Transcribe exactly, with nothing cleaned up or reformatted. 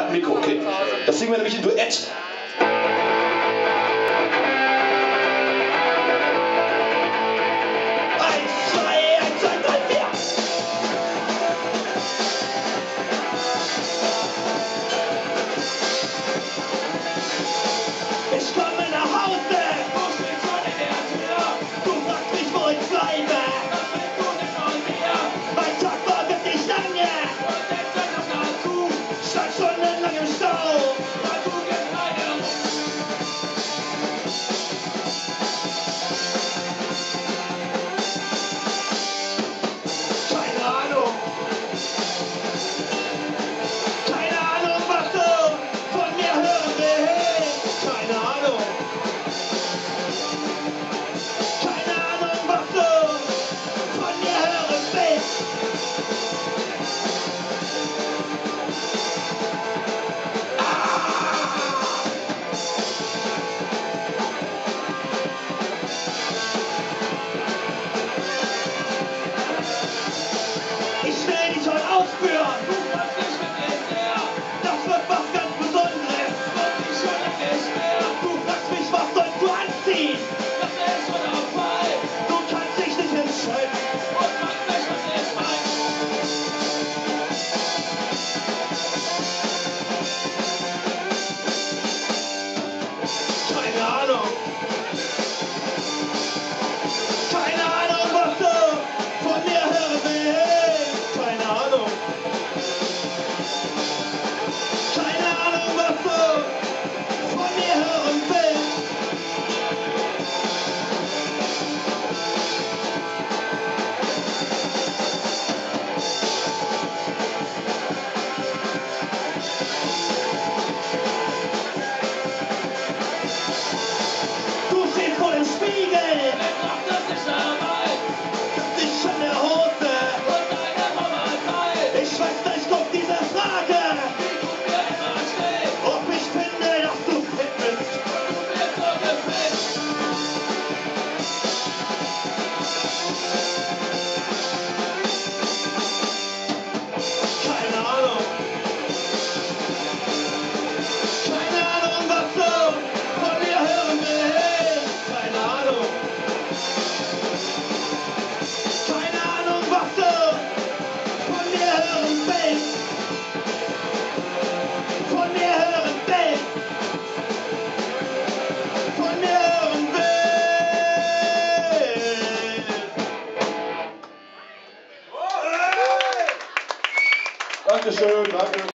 ein Mikro, okay. Das singen wir nämlich im Duett. Ich komme nach Hause, wo steht schon in der Tür? Du fragst mich, wo ich bleibe. Was willst du denn von mir? Mein Tag war wirklich lange und jetzt hört das mal zu. Stand schon